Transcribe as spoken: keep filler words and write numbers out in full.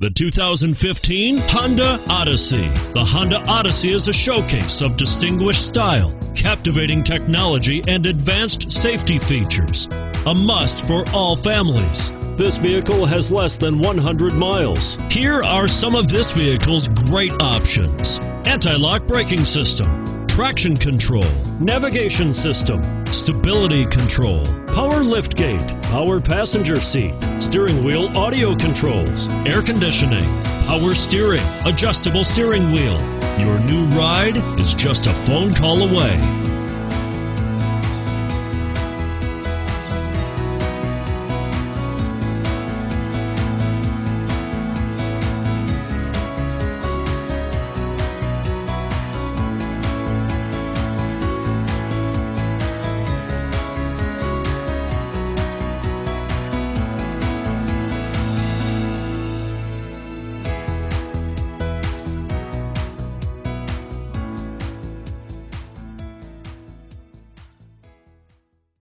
The two thousand fifteen Honda Odyssey. The Honda Odyssey is a showcase of distinguished style, captivating technology, and advanced safety features. A must for all families. This vehicle has less than one hundred miles. Here are some of this vehicle's great options: anti-lock braking system, traction control, navigation system, stability control, power liftgate, power passenger seat, steering wheel audio controls, air conditioning, power steering, adjustable steering wheel. Your new ride is just a phone call away.